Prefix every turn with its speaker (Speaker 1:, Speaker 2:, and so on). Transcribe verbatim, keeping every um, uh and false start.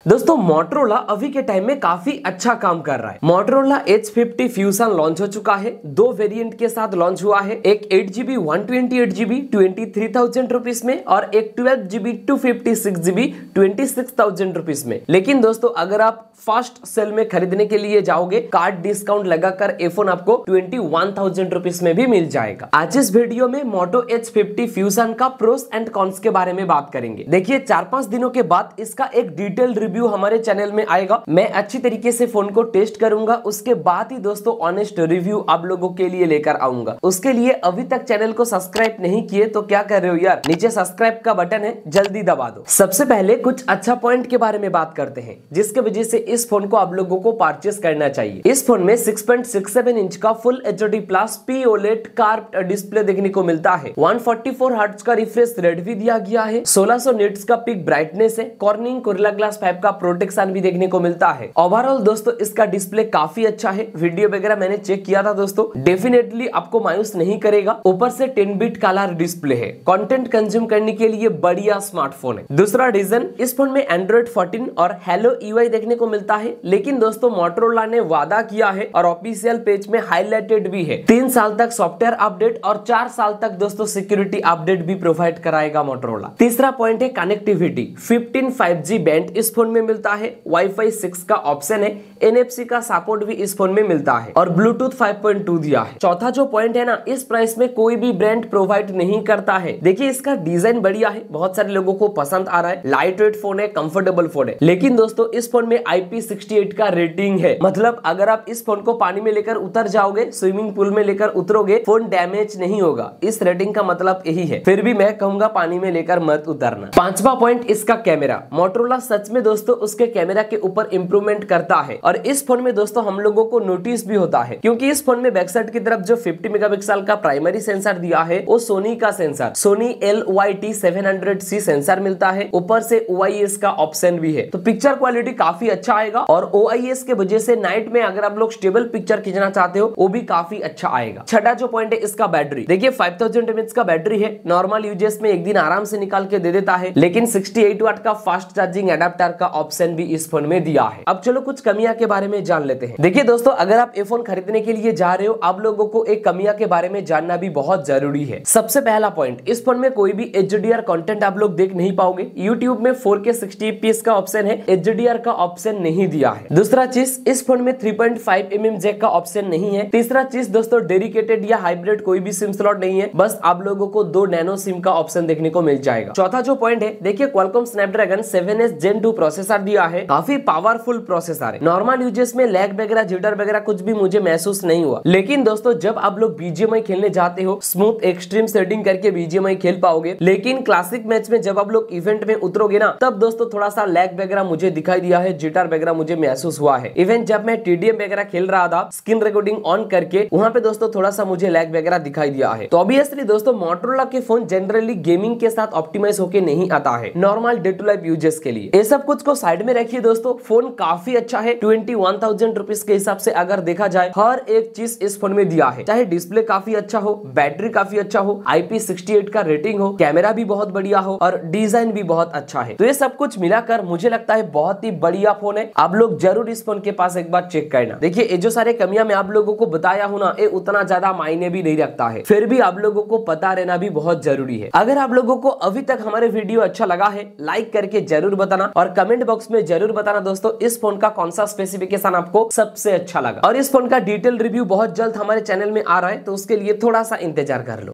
Speaker 1: दोस्तों मोटरोला अभी के टाइम में काफी अच्छा काम कर रहा है। Motorola H fifty fusion launch हो चुका है, दो वेरिएंट के साथ लॉन्च हुआ है, एक eight GB one twenty eight GB twenty three thousand rupees में और एक twelve GB two fifty six GB twenty six thousand rupees में। लेकिन दोस्तों अगर आप फर्स्ट सेल में खरीदने के लिए जाओगे, कार्ड डिस्काउंट लगाकर ये फोन आपको ट्वेंटी वन थाउजेंड रुपीज में भी मिल जाएगा। आज इस वीडियो में मोटो एच फिफ्टी फ्यूजन का प्रोस एंड कॉन्स के बारे में बात करेंगे। देखिए चार पांच दिनों के बाद इसका एक डिटेल रिव्यू हमारे चैनल में आएगा। मैं अच्छी तरीके से फोन को टेस्ट करूंगा, उसके बाद ही दोस्तों ऑनेस्ट रिव्यू आप लोगों के लिए लेकर आऊंगा। उसके लिए अभी तक चैनल को सब्सक्राइब नहीं किए तो क्या कर रहे हो यार, नीचे सब्सक्राइब का बटन है, जल्दी दबा दो। सबसे पहले कुछ अच्छा पॉइंट के बारे में बात करते हैं जिसके वजह से इस फोन को आप लोगों को परचेस करना चाहिए। इस फोन में six point six seven inch का full HD plus P OLED curved display देखने को मिलता है। वन फोर्टी फोर हर्ट्ज का रिफ्रेश रेट भी दिया गया है, सोलह सौ निट्स का पिक ब्राइटनेस है, कॉर्निंग गोरिल्ला ग्लास फाइव का प्रोटेक्शन भी देखने को मिलता है। ओवरऑल दोस्तों इसका डिस्प्ले काफी अच्छा है, वीडियो वगैरह मैंने चेक किया था दोस्तों, डेफिनेटली आपको मायूस नहीं करेगा। ऊपर से टेन बिट कलर डिस्प्ले है, कंटेंट कंज्यूम करने के लिए बढ़िया स्मार्टफोन है। दूसरा रीजन, इस फोन में एंड्रॉइड फोर्टीन और हेलो यूआई देखने को मिलता है, लेकिन दोस्तों मोटोरोला ने वादा किया है और ऑफिशियल पेज में हाईलाइटेड भी है, तीन साल तक सॉफ्टवेयर अपडेट और चार साल तक दोस्तों सिक्योरिटी अपडेट भी प्रोवाइड कराएगा मोटोरोला। तीसरा पॉइंट है connectivity, fifteen five G band इस फोन में मिलता है, वाईफाई सिक्स का ऑप्शन है, एनएफसी का सपोर्ट भी इस फोन में मिलता है और ब्लूटूथ फाइव पॉइंट टू दिया है। चौथा जो पॉइंट है ना, इस प्राइस में कोई भी ब्रांड प्रोवाइड नहीं करता है। देखिए इसका डिजाइन बढ़िया है, बहुत सारे लोगों को पसंद आ रहा है, लाइट वेट फोन है, कंफर्टेबल फोन है। लेकिन दोस्तों इस फोन में आई पी सिक्सटी एट का रेटिंग है, मतलब अगर आप इस फोन को पानी में लेकर उतर जाओगे, स्विमिंग पूल में लेकर उतरोगे, फोन डैमेज नहीं होगा। इस रेटिंग का मतलब यही है, फिर भी मैं कहूंगा पानी में लेकर मत उतरना। पांचवा पॉइंट इसका कैमरा, मोटोरोला सच में दोस्तों उसके कैमरा के ऊपर इंप्रूवमेंट करता है और इस फोन में दोस्तों हम लोगों को नोटिस भी होता है, क्योंकि इस फोन में बैक साइड की तरफ जो फिफ्टी मेगापिक्सल का प्राइमरी सेंसर दिया है वो सोनी का sensor, Sony L Y T seven hundred C sensor मिलता है। ऊपर से ओ आई एस का ऑप्शन भी है, तो पिक्चर क्वालिटी काफी अच्छा आएगा और ओ आई एस के वजह से नाइट में अगर आप लोग स्टेबल पिक्चर खींचना चाहते हो वो भी काफी अच्छा आएगा। छठा जो पॉइंट है इसका बैटरी, देखिए फाइव थाउजेंड एमएच का बैटरी है, नॉर्मल यूजेस में एक दिन आराम से निकाल के दे देता है, लेकिन सिक्सटी एट वाट का फास्ट चार्जिंग एडाप्टर का ऑप्शन भी इस फोन में दिया है। अब चलो कुछ कमियां के बारे में जान लेते हैं। देखिए दोस्तों अगर आप ये फोन खरीदने के लिए जा रहे हो, आप लोगों को एक कमियां के बारे में जानना भी बहुत जरूरी है। सबसे पहला पॉइंट, इस फोन में कोई भी एच डी आर कंटेंट आप लोग देख नहीं पाओगे। यूट्यूब में four K sixty F P S का ऑप्शन है, एच डी आर का ऑप्शन नहीं दिया है। दूसरा चीज, इस फोन में three point five M M jack का ऑप्शन नहीं है। तीसरा चीज दोस्तों, डेडिकेटेड या हाइब्रिड कोई भी सिम स्लॉट नहीं है, बस आप लोगों को दो नैनो सिम का ऑप्शन देखने को मिल जाएगा। चौथा जो पॉइंट है, देखिए Qualcomm Snapdragon seven S Gen two processor दिया है, काफी पावरफुल प्रोसेसर है। नॉर्मल यूजेस में लैग वगैरह जिटर वगैरह कुछ भी मुझे महसूस नहीं हुआ, लेकिन दोस्तों जब आप लोग बीजीएमआई खेलने जाते हो, स्मूथ एक्सट्रीम सेटिंग करके बीजीएमआई खेल पाओगे, लेकिन क्लासिक मैच में जब आप लोग इवेंट में उतरोगे ना, तब दोस्तों थोड़ा सा लैग वगैरह मुझे दिखाई दिया है, जिटर वगैरह मुझे महसूस हुआ है। इवन जब मैं टीडीएम वगैरह खेल रहा था स्क्रीन रिकॉर्डिंग ऑन करके, वहां पे दोस्तों थोड़ा सा मुझे लैग वगैरह दिखाई दिया है। तो ऑब्वियसली दोस्तों मोटोरोला के फोन जनरली गेमिंग के साथ ऑप्टिमाइज होके नहीं आता है, normal day to life uses के लिए। ये सब कुछ को साइड में रखिए दोस्तों, फोन काफी अच्छा है। ट्वेंटी वन थाउजेंड रुपीज के हिसाब से अगर देखा जाए, हर एक चीज इस फोन में दिया है, चाहे डिस्प्ले काफी अच्छा हो, बैटरी काफी अच्छा हो, आई पी सिक्सटी एट का रेटिंग हो, कैमरा भी बहुत बढ़िया हो और डिजाइन भी बहुत अच्छा है। तो ये सब कुछ मिलाकर मुझे लगता है बहुत ही बढ़िया फोन है। आप लोग जरूर इस फोन के पास एक बार चेक करना। देखिए ये जो सारे कमियां मैं आप लोगों को बताया हूं ना, ये उतना ज्यादा मायने भी नहीं रखता है, फिर भी आप लोगों को पता रहना भी बहुत जरूरी है। अगर आप लोगों को अभी तक हमारे वीडियो अच्छा लगा है, लाइक करके जरूर बताना और कमेंट बॉक्स में जरूर बताना दोस्तों इस फोन का कौन सा स्पेसिफिकेशन आपको सबसे अच्छा लगा। और इस फोन का डिटेल रिव्यू बहुत जल्द हमारे चैनल में आ रहा है, तो उसके लिए थोड़ा सा इंतजार कर लो।